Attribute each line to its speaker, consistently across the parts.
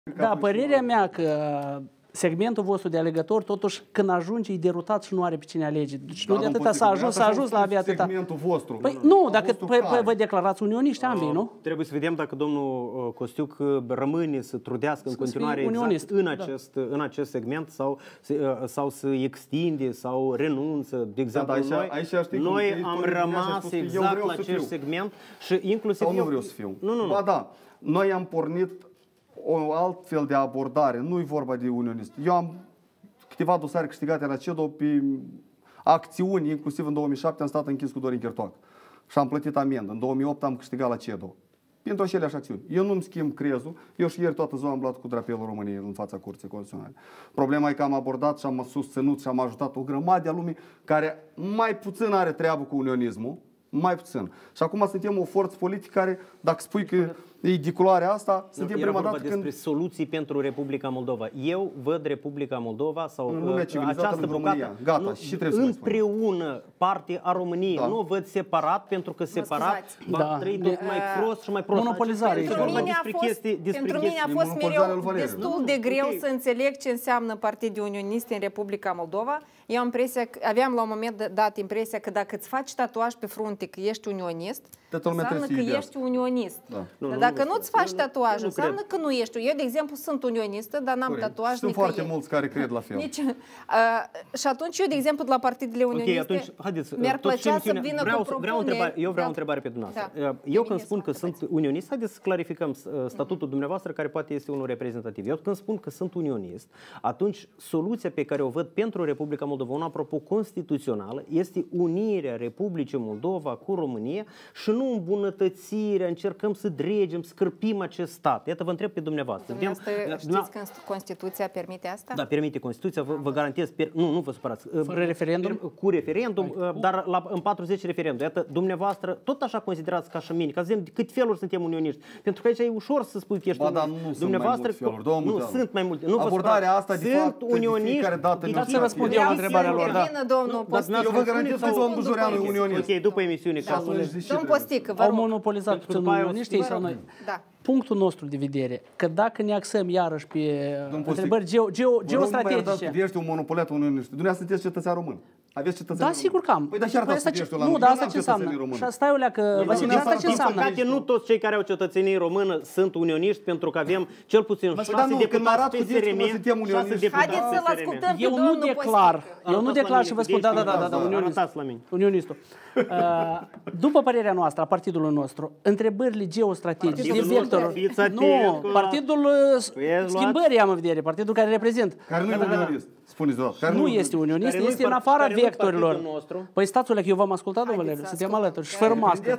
Speaker 1: Da, părerea mea că segmentul vostru de alegători, totuși, când ajunge, e derutat și nu are pe cine alege. Deci nu de atâta s-a ajuns la avea atâta.
Speaker 2: Segmentul vostru.
Speaker 1: Păi nu, dacă vă declarați unioniști ambii, nu?
Speaker 3: Trebuie să vedem dacă domnul Costiuc rămâne să trudească în continuare exact în acest segment sau să extinde sau renunță. De exemplu, noi am rămas exact la acest segment și inclusiv
Speaker 2: eu... nu vreau să fiu. Ba da, noi am pornit o altfel de abordare, nu-i vorba de unionist. Eu am câteva dosare câștigate la CEDO pe acțiuni, inclusiv în 2007 am stat închis cu Dorin Chertoac și am plătit amendă. În 2008 am câștigat la CEDO. Pentru aceleași acțiuni. Eu nu-mi schimb crezul. Eu și ieri toată ziua am luat cu drapelul României în fața Curții Constituționale. Problema e că am abordat și am susținut și am ajutat o grămadă de lumii care mai puțin are treabă cu unionismul. Mai puțin. Și acum suntem o forță politică care, dacă spui că e diculoarea asta, suntem prima dată
Speaker 3: despre soluții pentru Republica Moldova. Eu văd Republica Moldova sau această bucată
Speaker 2: gata, și trebuie
Speaker 3: împreună parte a României. Nu o văd separat, pentru că separat va trăi tot mai prost și mai prost.
Speaker 1: Monopolizare.
Speaker 4: Pentru mine a fost mereu destul de greu să înțeleg ce înseamnă partide unioniste în Republica Moldova. Eu am impresia, aveam la un moment dat impresia că dacă îți faci tatuaj pe frunte că ești unionist, înseamnă că ești unionist. Dacă nu-ți faci tatuaj, înseamnă că nu ești. Eu, de exemplu, sunt unionistă, dar n-am tatuaj
Speaker 2: nicăieri. Sunt foarte mulți care cred la fel.
Speaker 4: Și atunci eu, de exemplu, la partidele unioniste, mi-ar plăcea să vină cu propuneri.
Speaker 3: Eu vreau o întrebare pe dumneavoastră. Eu când spun că sunt unionist, haideți să clarificăm statutul dumneavoastră, care poate este unul reprezentativ. Eu când spun că sunt unionist, atunci soluția pe care o văd pentru Republica Moldova, una apropo constituțională, este unirea Republicii Moldova cu România și nu îmbunătățirea, încercăm să dregem, scârpim acest stat. Iată, vă întreb pe dumneavoastră.
Speaker 4: Știți că Constituția permite asta?
Speaker 3: Da, permite Constituția, vă garantez, nu vă supărați.
Speaker 1: Fără referendum?
Speaker 3: Cu referendum, dar în 40 referendum. Iată, dumneavoastră, tot așa considerați ca și mine, ca să vedem cât feluri suntem unioniști. Pentru că aici e ușor să spui că ești
Speaker 2: unionist. Dumneavoastră,
Speaker 3: nu sunt mai multe.
Speaker 2: Abordarea asta, de fapt,
Speaker 3: unioniști.
Speaker 1: Dați să răspund eu la întrebarea lor.
Speaker 2: Eu vă garantez că domnul Bujoreanu e unionist.
Speaker 3: Ok, după emisiune.
Speaker 4: Domnul Postică, vă
Speaker 1: rog. Au monopolizat puțin unioniștii sau noi. Punctul nostru de vedere, că dacă ne axăm iarăși pe întrebări geostrategice...
Speaker 2: Ești un monopolat unionist. Dumneavoastră sunteți cetățean român. Aveți cetățean român.
Speaker 1: Da, sigur că am.
Speaker 2: Păi, dar chiar dacă ești la
Speaker 1: nu, dar asta ce înseamnă? Și stai, Olea, că Vasile, asta ce înseamnă?
Speaker 3: Din nu toți cei care au cetățenie română sunt unioniști, pentru că avem cel puțin 6 deputați pe SRM, 6 deputați pe SRM.
Speaker 1: Eu nu declar și vă spun, da, unionistul. După părerea noastră, a partidului nostru, întrebările geostrategice, de vector, nu, partidul schimbării am în vedere, partidul care reprezintă.
Speaker 2: Care nu e unionist, spuneți doar.
Speaker 1: Nu este unionist, este în afara vectorilor. Păi stați, Olea, că eu v-am ascultat, domnule, suntem alături și fără mască.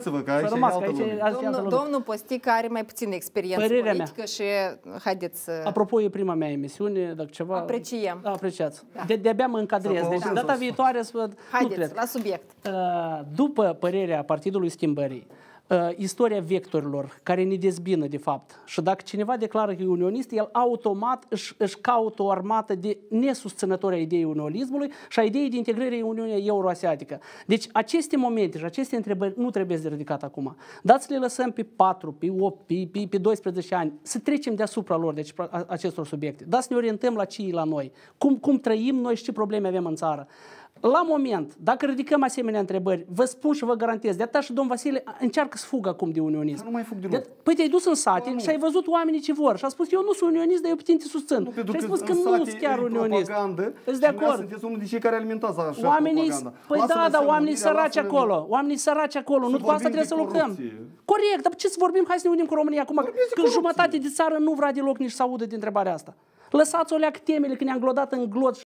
Speaker 4: Domnul Postică are mai puțin experiență politică și haideți să...
Speaker 1: Apropo, e prima mea emisiune, dacă ceva...
Speaker 4: Apreciem.
Speaker 1: Apreciați. De-abia mă încadrez. Deci data viitoare să văd...
Speaker 4: Haideți, la subiect.
Speaker 1: După părerea Partidului Schimbării, istoria vectorilor care ne dezbină de fapt și dacă cineva declară că e unionist, el automat își caută o armată de nesusținători a ideii unionismului și a ideii de integrare în Uniunea Euroasiatică. Deci aceste momente și aceste întrebări nu trebuie să ridicat acum. Dați să le lăsăm pe 4, pe 8, pe 12 ani, să trecem deasupra lor, deci acestor subiecte. Dați să ne orientăm la ce e la noi, cum trăim noi și ce probleme avem în țară. La moment, dacă ridicăm asemenea întrebări, vă spun și vă garantez, de atât și domn Vasile încearcă să fugă acum de unionism.
Speaker 2: Nu mai fug deloc.
Speaker 1: Păi te-ai dus în sate și ai văzut oamenii ce vor și a spus, eu nu sunt unionist, dar eu pe tine te susțin. Și ai spus că nu sunt chiar unionist. Îți de acord.
Speaker 2: Sunteți unul din cei care alimentați așa
Speaker 1: propaganda. Păi da, oamenii săraci acolo. Oamenii săraci acolo. Nu cu asta trebuie să lucrăm. Corect, dar ce să vorbim? Hai să ne unim cu România acum, când jumătate de țară nu vrea deloc nici să audă de întrebarea asta. Lăsați-o leac temele, că ne-am glodat în glot.